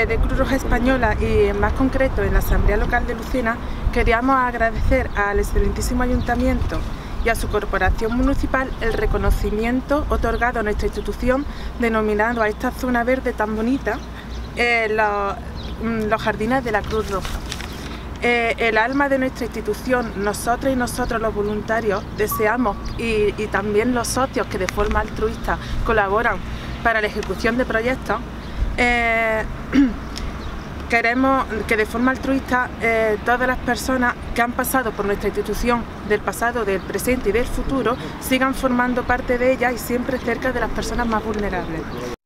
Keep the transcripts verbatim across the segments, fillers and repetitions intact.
desde Cruz Roja Española y en más concreto en la Asamblea Local de Lucena queríamos agradecer al excelentísimo Ayuntamiento y a su corporación municipal el reconocimiento otorgado a nuestra institución denominando a esta zona verde tan bonita eh, los, los jardines de la Cruz Roja. Eh, el alma de nuestra institución, nosotros y nosotros los voluntarios deseamos y, y también los socios que de forma altruista colaboran para la ejecución de proyectos, eh, queremos que de forma altruista eh, todas las personas que han pasado por nuestra institución del pasado, del presente y del futuro sigan formando parte de ella y siempre cerca de las personas más vulnerables.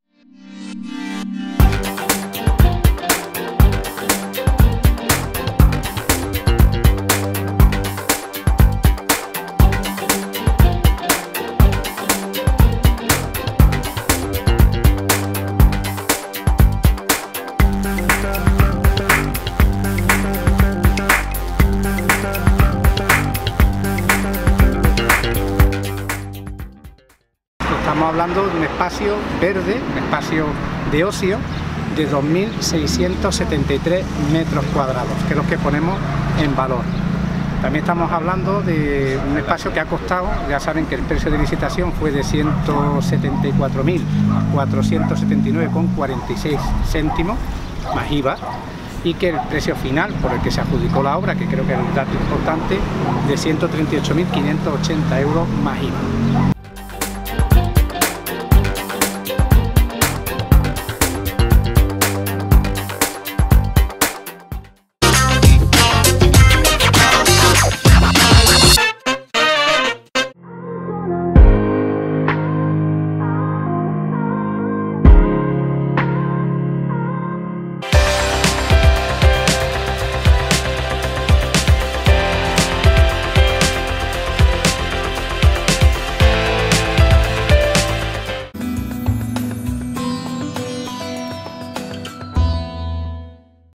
Estamos hablando de un espacio verde, un espacio de ocio de dos mil seiscientos setenta y tres metros cuadrados, que es lo que ponemos en valor. También estamos hablando de un espacio que ha costado, ya saben que el precio de licitación fue de ciento setenta y cuatro mil cuatrocientos setenta y nueve con cuarenta y seis céntimos, más I V A, y que el precio final por el que se adjudicó la obra, que creo que es el dato importante, de ciento treinta y ocho mil quinientos ochenta euros más I V A.